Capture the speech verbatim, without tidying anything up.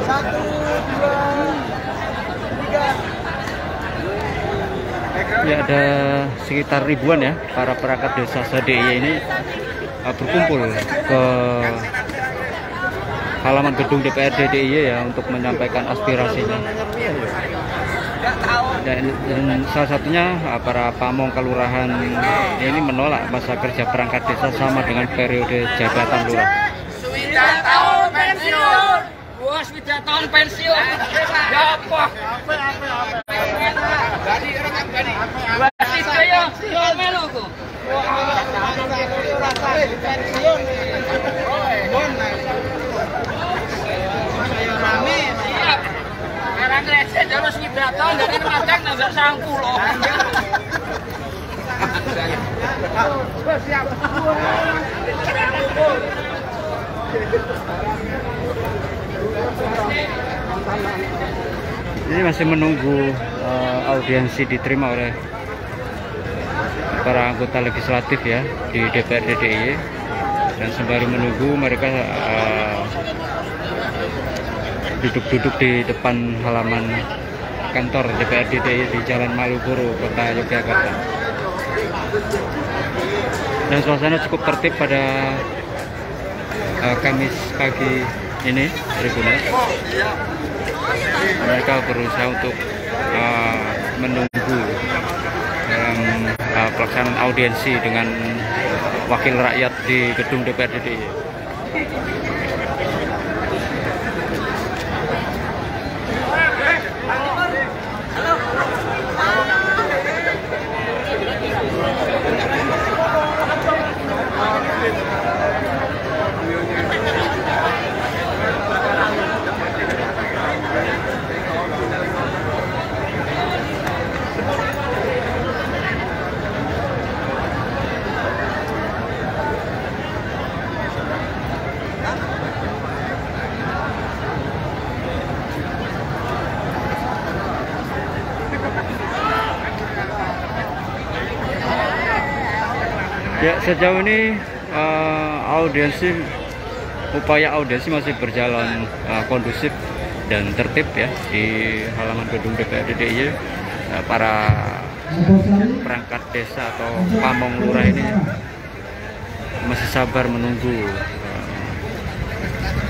Satu, dua, tiga. Ya, ada sekitar ribuan ya para perangkat desa se D I Y ini uh, berkumpul ke halaman gedung D P R D D I Y ya untuk menyampaikan aspirasinya. Dan, dan salah satunya uh, para pamong kelurahan ini menolak masa kerja perangkat desa sama dengan periode jabatan lurah. Sudah tahun pensiun. Bos sudah tahun pensiun. Ya apa? Gadi rekam gadi. Basis saya, yo melo ko. Pensiun. Siap. Sekarang receh terus sudah tahun dari madang enggak sangkulo. Siap. Ini masih menunggu uh, audiensi diterima oleh para anggota legislatif ya di D P R D D I Y, dan sembari menunggu mereka duduk-duduk uh, di depan halaman kantor D P R D D I Y di Jalan Malioboro, Kota Yogyakarta. Dan suasana cukup tertib pada uh, Kamis pagi ini, Tribunal. Mereka berusaha untuk uh, menunggu dalam uh, pelaksanaan audiensi dengan wakil rakyat di gedung D P R D D I Y. Ya, sejauh ini uh, audiensi upaya audiensi masih berjalan uh, kondusif dan tertib ya di halaman gedung D P R D D I Y. Uh, para perangkat desa atau pamong lurah ini masih sabar menunggu uh,